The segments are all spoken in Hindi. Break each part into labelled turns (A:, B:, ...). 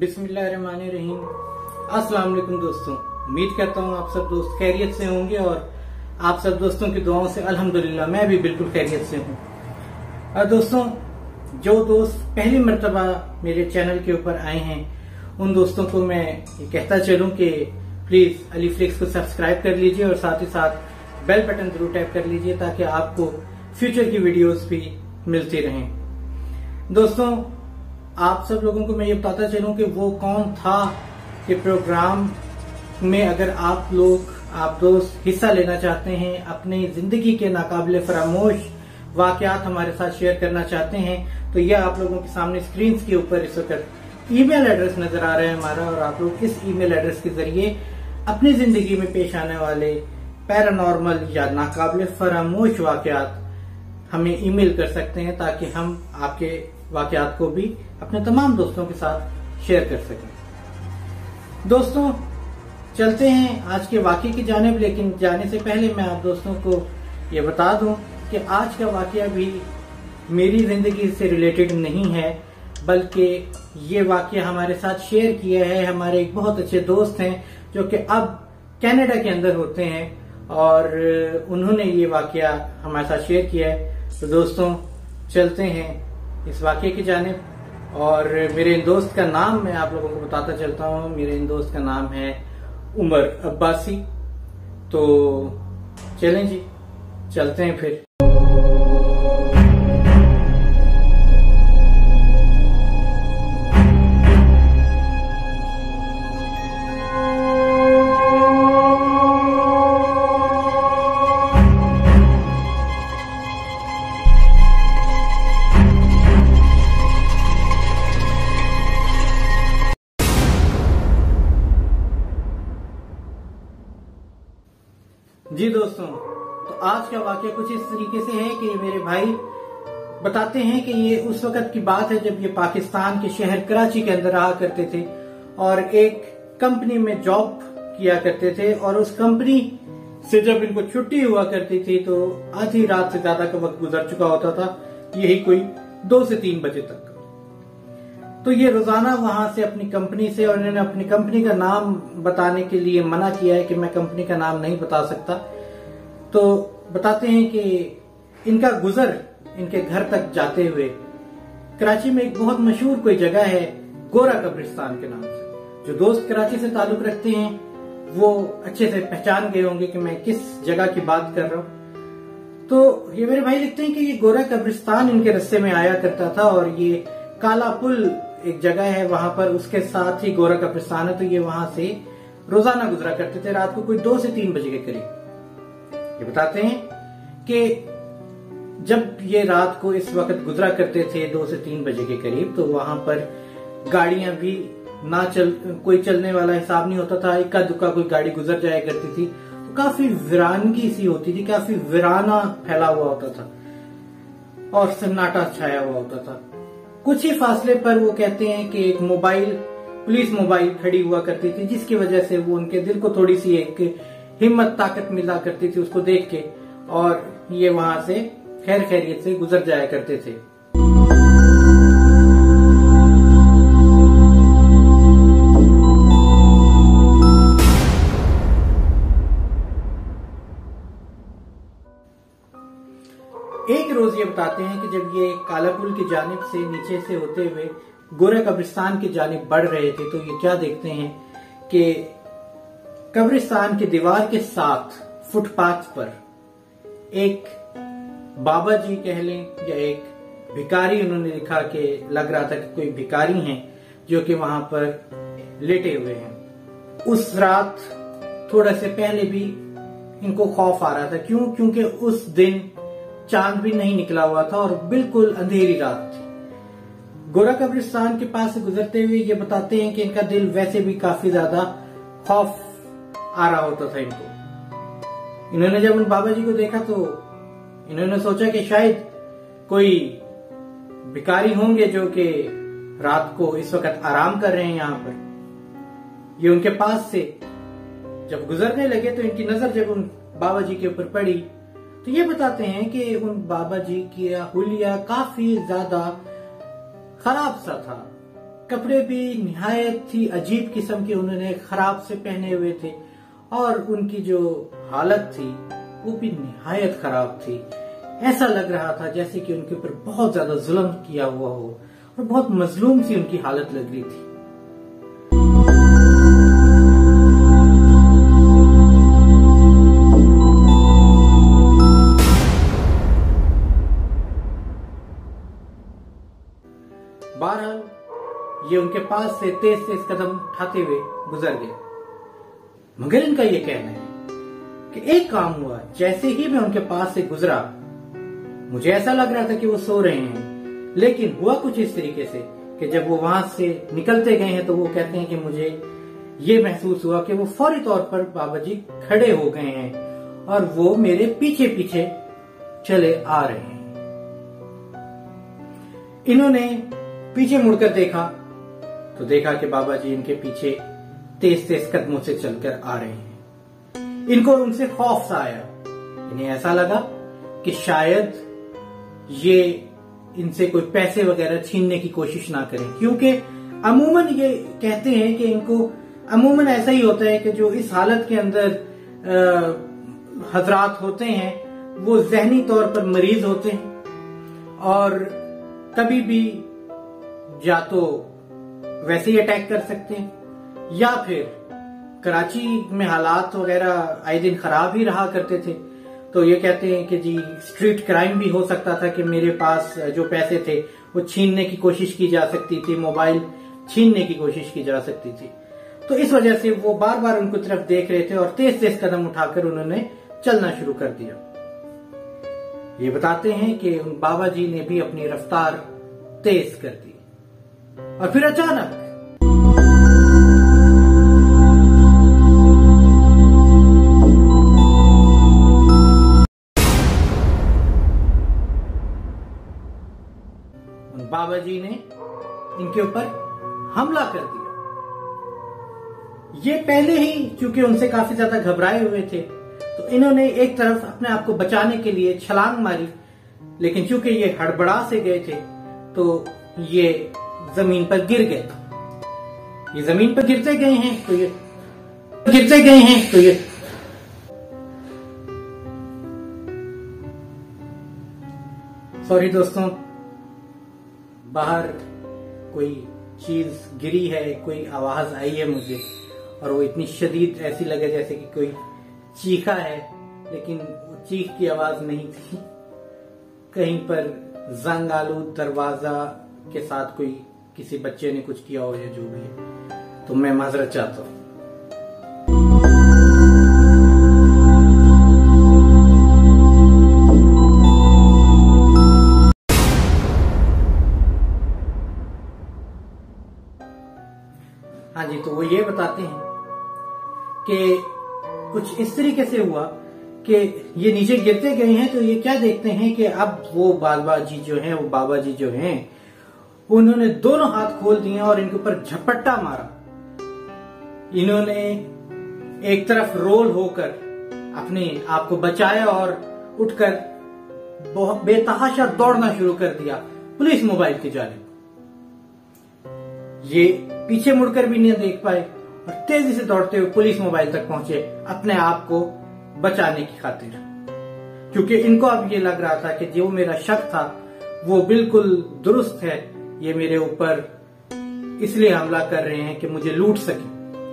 A: बिस्मिल्लाहिर्रहमानिर्रहीम। अस्सलाम वालेकुम दोस्तों, उम्मीद करता हूँ आप सब दोस्त खैरियत से होंगे और आप सब दोस्तों की दुआओं से अल्हम्दुलिल्लाह मैं भी बिल्कुल खैरियत से हूँ। और दोस्तों, जो दोस्त पहली मर्तबा मेरे चैनल के ऊपर आए हैं उन दोस्तों को मैं ये कहता चलूं कि प्लीज अली फ्लिक्स को सब्सक्राइब कर लीजिए और साथ ही साथ बेल बटन जरूर टैप कर लीजिए ताकि आपको फ्यूचर की वीडियोस भी मिलती रहें। दोस्तों, आप सब लोगों को मैं ये बताता चलूं कि वो कौन था कि प्रोग्राम में अगर आप दोस्त हिस्सा लेना चाहते हैं, अपनी जिंदगी के नाकाबिले फरामोश वाकयात हमारे साथ शेयर करना चाहते हैं, तो यह आप लोगों के सामने स्क्रीन के ऊपर इस वक्त ईमेल एड्रेस नजर आ रहा है हमारा, और आप लोग इस ईमेल एड्रेस के जरिए अपनी जिंदगी में पेश आने वाले पैरानॉर्मल या नाकाबिले फरामोश वाकयात हमें ईमेल कर सकते हैं ताकि हम आपके वाकयात को भी अपने तमाम दोस्तों के साथ शेयर कर सकें। दोस्तों, चलते हैं आज के वाकये की जानिब, लेकिन जाने से पहले मैं आप दोस्तों को ये बता दूं कि आज का वाकया भी मेरी जिंदगी से रिलेटेड नहीं है, बल्कि ये वाकया हमारे साथ शेयर किया है हमारे एक बहुत अच्छे दोस्त हैं जो कि अब कनाडा के अंदर होते हैं, और उन्होंने ये वाकया हमारे साथ शेयर किया है। तो दोस्तों, चलते हैं इस वाकये की जानिब। और मेरे इन दोस्त का नाम मैं आप लोगों को बताता चलता हूँ। मेरे इन दोस्त का नाम है उमर अब्बासी। तो चलें जी, चलते हैं फिर। जी दोस्तों, तो आज का वाकया कुछ इस तरीके से है कि मेरे भाई बताते हैं कि ये उस वक्त की बात है जब ये पाकिस्तान के शहर कराची के अंदर रहा करते थे और एक कंपनी में जॉब किया करते थे, और उस कंपनी से जब इनको छुट्टी हुआ करती थी तो आधी रात से ज्यादा का वक्त गुजर चुका होता था, यही कोई 2 से 3 बजे तक। तो ये रोजाना वहां से अपनी कंपनी से, और इन्होंने अपनी कंपनी का नाम बताने के लिए मना किया है कि मैं कंपनी का नाम नहीं बता सकता, तो बताते हैं कि इनका गुजर इनके घर तक जाते हुए कराची में एक बहुत मशहूर कोई जगह है गोरा कब्रिस्तान के नाम से। जो दोस्त कराची से ताल्लुक रखते हैं वो अच्छे से पहचान गए होंगे कि मैं किस जगह की बात कर रहा हूँ। तो ये मेरे भाई लिखते हैं कि ये गोरा कब्रिस्तान इनके रास्ते में आया करता था, और ये काला पुल एक जगह है वहां पर, उसके साथ ही गोरा कब्रिस्तान है। तो ये वहां से रोजाना गुजरा करते थे रात को कोई 2 से 3 बजे के करीब। ये बताते हैं कि जब ये रात को इस वक्त गुजरा करते थे 2 से 3 बजे के करीब, तो वहां पर गाड़ियां भी कोई चलने वाला हिसाब नहीं होता था, इक्का दुक्का कोई गाड़ी गुजर जाया करती थी। तो काफी वीरानगी सी होती थी, काफी वीराना फैला हुआ होता था और सन्नाटा छाया हुआ होता था। कुछ ही फासले पर वो कहते हैं कि एक पुलिस मोबाइल खड़ी हुआ करती थी, जिसकी वजह से वो उनके दिल को थोड़ी सी एक हिम्मत ताकत मिला करती थी उसको देख के, और ये वहां से खैर खैरियत से गुजर जाया करते थे। एक रोज ये बताते हैं कि जब ये काला पुल की जानिब से नीचे से होते हुए गोरा कब्रिस्तान की जानिब बढ़ रहे थे, तो ये क्या देखते हैं कि कब्रिस्तान की दीवार के साथ फुटपाथ पर एक बाबा जी कह लें या एक भिखारी, उन्होंने लिखा कि लग रहा था कि कोई भिखारी हैं जो कि वहां पर लेटे हुए हैं। उस रात थोड़ा से पहले भी इनको खौफ आ रहा था। क्यों? क्योंकि उस दिन चांद भी नहीं निकला हुआ था और बिल्कुल अंधेरी रात थी। गोरा कब्रिस्तान के पास से गुजरते हुए ये बताते हैं कि इनका दिल वैसे भी काफी ज्यादा खौफ आ रहा होता था इनको। इन्होंने जब उन बाबा जी को देखा तो इन्होंने सोचा कि शायद कोई भिखारी होंगे जो कि रात को इस वक्त आराम कर रहे हैं यहाँ पर। ये उनके पास से जब गुजरने लगे तो इनकी नजर जब उन बाबा जी के ऊपर पड़ी तो ये बताते हैं कि उन बाबा जी की हुलिया काफी ज्यादा खराब सा था, कपड़े भी निहायत ही अजीब किस्म के उन्होंने खराब से पहने हुए थे और उनकी जो हालत थी वो भी निहायत खराब थी। ऐसा लग रहा था जैसे कि उनके ऊपर बहुत ज्यादा जुल्म किया हुआ हो और बहुत मजलूम सी उनकी हालत लग रही थी। बहरहाल ये उनके पास से तेज तेज कदम उठाते हुए गुजर गए, मगर इनका ये कहना है कि एक काम हुआ, जैसे ही मैं उनके पास से गुजरा मुझे ऐसा लग रहा था कि वो सो रहे हैं, लेकिन हुआ कुछ इस तरीके से कि जब वो वहां से निकलते गए हैं तो वो कहते हैं कि मुझे ये महसूस हुआ कि वो फौरी तौर पर बाबा जी खड़े हो गए हैं और वो मेरे पीछे पीछे चले आ रहे हैं। इन्होंने पीछे मुड़कर देखा तो देखा कि बाबा जी इनके पीछे तेज तेज कदमों से चलकर आ रहे हैं। इनको उनसे खौफ सा आया, इन्हें ऐसा लगा कि शायद ये इनसे कोई पैसे वगैरह छीनने की कोशिश ना करें, क्योंकि अमूमन ये कहते हैं कि इनको अमूमन ऐसा ही होता है कि जो इस हालत के अंदर हजरात होते हैं वो जहनी तौर पर मरीज होते हैं और कभी भी या तो वैसे ही अटैक कर सकते हैं या फिर कराची में हालात वगैरह आए दिन खराब ही रहा करते थे, तो ये कहते हैं कि जी स्ट्रीट क्राइम भी हो सकता था कि मेरे पास जो पैसे थे वो छीनने की कोशिश की जा सकती थी, मोबाइल छीनने की कोशिश की जा सकती थी। तो इस वजह से वो बार बार उनको तरफ देख रहे थे और तेज तेज कदम उठाकर उन्होंने चलना शुरू कर दिया। ये बताते हैं कि उन बाबा जी ने भी अपनी रफ्तार तेज कर दी और फिर अचानक उन बाबा जी ने इनके ऊपर हमला कर दिया। ये पहले ही चूंकि उनसे काफी ज्यादा घबराए हुए थे तो इन्होंने एक तरफ अपने आप को बचाने के लिए छलांग मारी, लेकिन चूंकि ये हड़बड़ा से गए थे तो ये जमीन पर गिर गए। ये जमीन पर गिरते गए हैं तो ये सॉरी दोस्तों, बाहर कोई चीज गिरी है, कोई आवाज आई है मुझे और वो इतनी शदीद ऐसी लगे जैसे कि कोई चीखा है, लेकिन वो चीख की आवाज नहीं थी। कहीं पर जंग आलूद दरवाजा के साथ कोई किसी बच्चे ने कुछ किया हो या जो भी है, तो मैं माजरत चाहता हूं। हाँ जी, तो वो ये बताते हैं कि कुछ इस तरीके से हुआ कि ये नीचे गिरते गए हैं तो ये क्या देखते हैं कि अब वो बाबा जी जो हैं उन्होंने दोनों हाथ खोल दिए और इनके ऊपर झपट्टा मारा। इन्होंने एक तरफ रोल होकर अपने आप को बचाया और उठकर बहुत बेतहाशा दौड़ना शुरू कर दिया पुलिस मोबाइल की जानिब। ये पीछे मुड़कर भी नहीं देख पाए और तेजी से दौड़ते हुए पुलिस मोबाइल तक पहुंचे अपने आप को बचाने की खातिर, क्योंकि इनको अब ये लग रहा था कि जो मेरा शक था वो बिल्कुल दुरुस्त है। ये मेरे ऊपर इसलिए हमला कर रहे हैं कि मुझे लूट सके।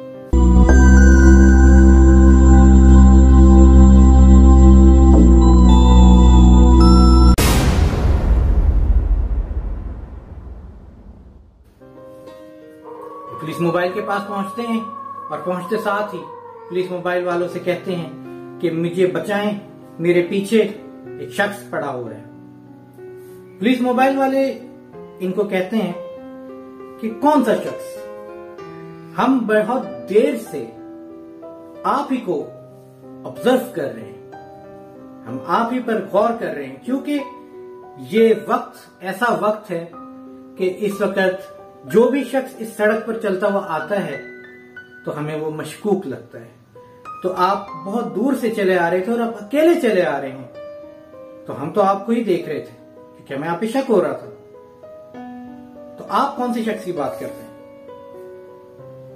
A: पुलिस मोबाइल के पास पहुंचते हैं और पहुंचते साथ ही पुलिस मोबाइल वालों से कहते हैं कि मुझे बचाएं, मेरे पीछे एक शख्स पड़ा हुआ है। पुलिस मोबाइल वाले इनको कहते हैं कि कौन सा शख्स? हम बहुत देर से आप ही को ऑब्जर्व कर रहे हैं, हम आप ही पर गौर कर रहे हैं, क्योंकि ये वक्त ऐसा वक्त है कि इस वक्त जो भी शख्स इस सड़क पर चलता हुआ आता है तो हमें वो मशकूक लगता है। तो आप बहुत दूर से चले आ रहे थे और आप अकेले चले आ रहे हैं, तो हम तो आपको ही देख रहे थे क्योंकि हमें आप पे शक हो रहा था। तो आप कौन सी शख्स की बात करते हैं?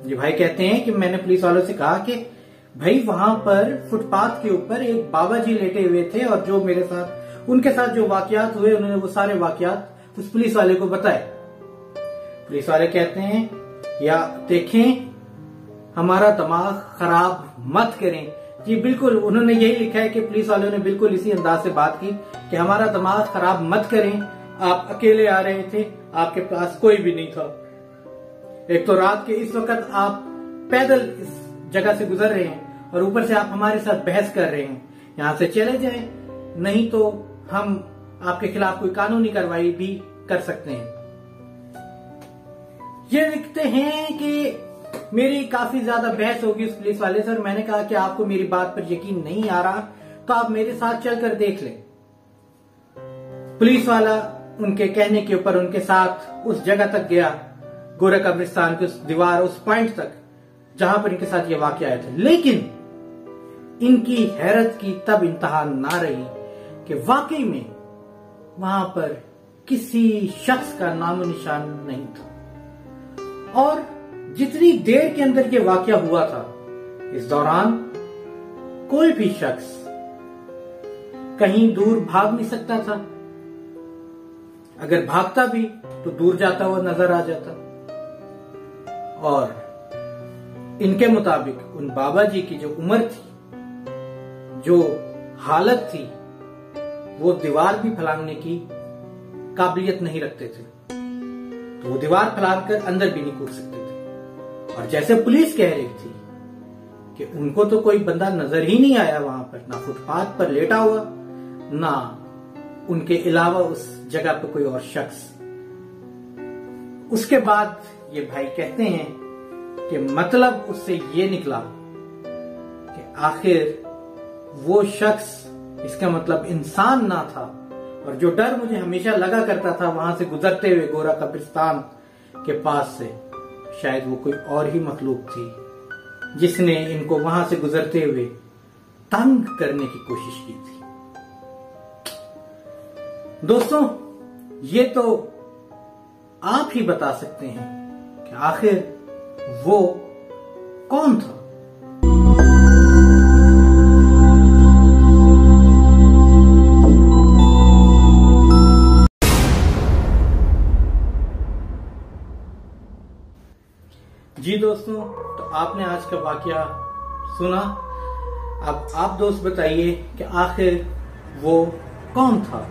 A: ये भाई कहते हैं कि मैंने पुलिस वालों से कहा कि भाई वहां पर फुटपाथ के ऊपर एक बाबा जी लेटे हुए थे और जो मेरे साथ उनके साथ जो वाकयात हुए उन्होंने वो सारे वाकयात उस पुलिस वाले को बताए। पुलिस वाले कहते हैं या देखें, हमारा दिमाग खराब मत करें। जी बिल्कुल, उन्होंने यही लिखा है कि पुलिस वालों ने बिल्कुल इसी अंदाज से बात की कि हमारा दिमाग खराब मत करें। आप अकेले आ रहे थे, आपके पास कोई भी नहीं था। एक तो रात के इस वक्त आप पैदल इस जगह से गुजर रहे हैं और ऊपर से आप हमारे साथ बहस कर रहे हैं। यहां से चले जाएं, नहीं तो हम आपके खिलाफ कोई कानूनी कार्रवाई भी कर सकते हैं। ये लिखते हैं कि मेरी काफी ज्यादा बहस होगी उस पुलिस वाले से और मैंने कहा कि आपको मेरी बात पर यकीन नहीं आ रहा तो आप मेरे साथ चलकर देख लें। पुलिस वाला उनके कहने के ऊपर उनके साथ उस जगह तक गया, गोरा कब्रिस्तान की उस दीवार, उस पॉइंट तक जहां पर इनके साथ ये वाकया आया था। लेकिन इनकी हैरत की तब इंतहा ना रही कि वाकई में वहां पर किसी शख्स का नामो निशान नहीं था। और जितनी देर के अंदर ये वाकया हुआ था, इस दौरान कोई भी शख्स कहीं दूर भाग नहीं सकता था। अगर भागता भी तो दूर जाता हुआ नजर आ जाता। और इनके मुताबिक उन बाबा जी की जो उम्र थी, जो हालत थी, वो दीवार भी फलांगने की काबिलियत नहीं रखते थे। तो वो दीवार फैलाकर अंदर भी नहीं कूद सकते थे। और जैसे पुलिस कह रही थी कि उनको तो कोई बंदा नजर ही नहीं आया वहां पर, ना फुटपाथ पर लेटा हुआ, ना उनके अलावा उस जगह पर कोई और शख्स। उसके बाद ये भाई कहते हैं कि मतलब उससे ये निकला कि आखिर वो शख्स, इसका मतलब इंसान ना था। और जो डर मुझे हमेशा लगा करता था वहां से गुजरते हुए गोरा कब्रिस्तान के पास से, शायद वो कोई और ही मखलूक थी जिसने इनको वहां से गुजरते हुए तंग करने की कोशिश की थी। दोस्तों, ये तो आप ही बता सकते हैं कि आखिर वो कौन था। जी दोस्तों, तो आपने आज का वाकया सुना। अब आप दोस्त बताइए कि आखिर वो कौन था।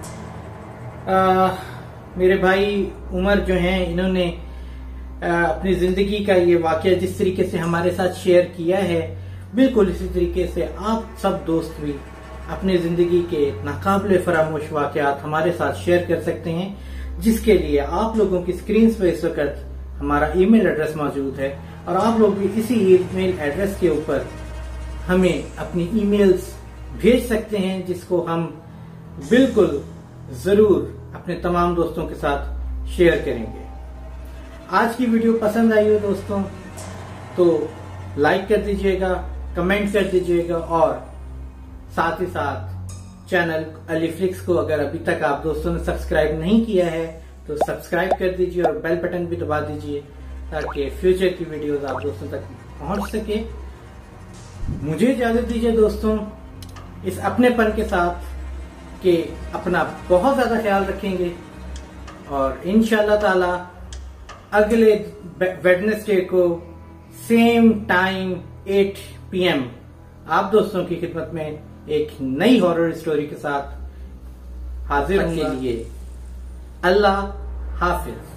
A: मेरे भाई उमर जो हैं, इन्होंने अपनी जिंदगी का ये वाकया जिस तरीके से हमारे साथ शेयर किया है, बिल्कुल इसी तरीके से आप सब दोस्त भी अपनी जिंदगी के नाकाबिले फरामोश वाकयात हमारे साथ शेयर कर सकते हैं, जिसके लिए आप लोगों की स्क्रीन पर इस वक्त हमारा ईमेल एड्रेस मौजूद है और आप लोग भी इसी ईमेल एड्रेस के ऊपर हमें अपनी ईमेल्स भेज सकते हैं, जिसको हम बिल्कुल जरूर अपने तमाम दोस्तों के साथ शेयर करेंगे। आज की वीडियो पसंद आई हो दोस्तों तो लाइक कर दीजिएगा, कमेंट कर दीजिएगा और साथ ही साथ चैनल अलीफ्लिक्स को अगर अभी तक आप दोस्तों ने सब्सक्राइब नहीं किया है तो सब्सक्राइब कर दीजिए और बेल बटन भी दबा दीजिए ताकि फ्यूचर की वीडियोस आप दोस्तों तक पहुंच सके। मुझे इजाजत दीजिए दोस्तों, इस अपनेपन के साथ कि अपना बहुत ज्यादा ख्याल रखेंगे और इंशाल्लाह ताला अगले वेडनेसडे को सेम टाइम 8 PM आप दोस्तों की खिदमत में एक नई हॉरर स्टोरी के साथ हाजिर होने के लिए। अल्लाह हाफिज।